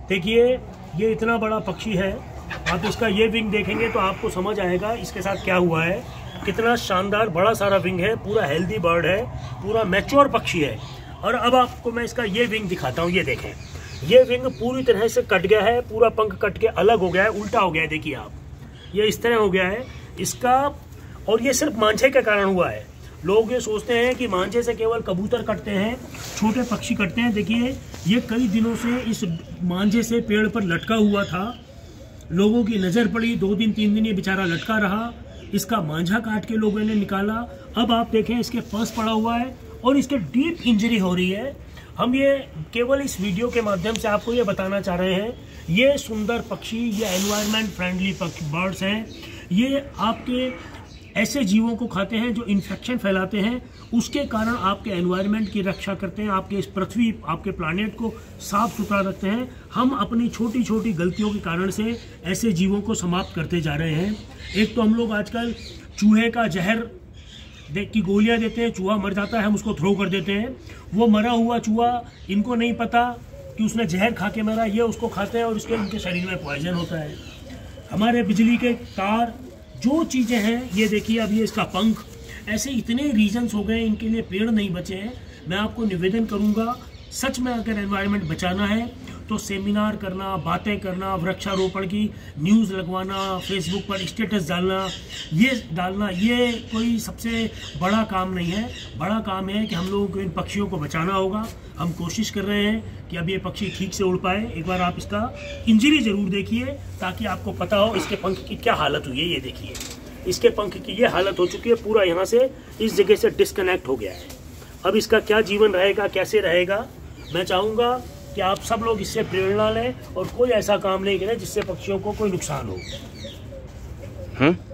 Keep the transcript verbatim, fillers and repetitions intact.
देखिए ये इतना बड़ा पक्षी है, आप इसका ये विंग देखेंगे तो आपको समझ आएगा इसके साथ क्या हुआ है। कितना शानदार बड़ा सारा विंग है, पूरा हेल्दी बर्ड है, पूरा मैच्योर पक्षी है। और अब आपको मैं इसका ये विंग दिखाता हूँ। ये देखें, ये विंग पूरी तरह से कट गया है, पूरा पंख कट के अलग हो गया है, उल्टा हो गया है। देखिए आप, ये इस तरह हो गया है इसका। और ये सिर्फ मांझे के कारण हुआ है। लोग ये सोचते हैं कि मांझे से केवल कबूतर कटते हैं, छोटे पक्षी कटते हैं। देखिए ये कई दिनों से इस मांझे से पेड़ पर लटका हुआ था, लोगों की नज़र पड़ी, दो दिन तीन दिन ये बेचारा लटका रहा, इसका मांझा काट के लोगों ने निकाला। अब आप देखें इसके पर्स पड़ा हुआ है और इसके डीप इंजरी हो रही है। हम ये केवल इस वीडियो के माध्यम से आपको ये बताना चाह रहे हैं, ये सुंदर पक्षी, ये एनवायरनमेंट फ्रेंडली बर्ड्स हैं। ये आपके ऐसे जीवों को खाते हैं जो इन्फेक्शन फैलाते हैं, उसके कारण आपके एनवायरनमेंट की रक्षा करते हैं, आपके इस पृथ्वी, आपके प्लानेट को साफ सुथरा रखते हैं। हम अपनी छोटी छोटी गलतियों के कारण से ऐसे जीवों को समाप्त करते जा रहे हैं। एक तो हम लोग आजकल चूहे का जहर देख की गोलियां देते हैं, चूहा मर जाता है, हम उसको थ्रो कर देते हैं। वो मरा हुआ चूहा, इनको नहीं पता कि उसने जहर खा के मरा, ये उसको खाते हैं और उसके उनके शरीर में पॉइजन होता है। हमारे बिजली के तार, जो चीज़ें हैं, ये देखिए अब ये इसका पंख, ऐसे इतने रीजंस हो गए, इनके लिए पेड़ नहीं बचे हैं। मैं आपको निवेदन करूंगा, सच में अगर एनवायरनमेंट बचाना है तो सेमिनार करना, बातें करना, वृक्षारोपण की न्यूज़ लगवाना, फेसबुक पर स्टेटस डालना, ये डालना ये कोई सबसे बड़ा काम नहीं है। बड़ा काम है कि हम लोगों को इन पक्षियों को बचाना होगा। हम कोशिश कर रहे हैं कि अब ये पक्षी ठीक से उड़ पाए। एक बार आप इसका इंजरी ज़रूर देखिए ताकि आपको पता हो इसके पंख की क्या हालत हुई है। ये देखिए इसके पंख की ये हालत हो चुकी है, पूरा यहाँ से इस जगह से डिस्कनेक्ट हो गया है। अब इसका क्या जीवन रहेगा, कैसे रहेगा। मैं चाहूँगा कि आप सब लोग इससे प्रेरणा लें और कोई ऐसा काम नहीं करें जिससे पक्षियों को कोई नुकसान हो। हम्म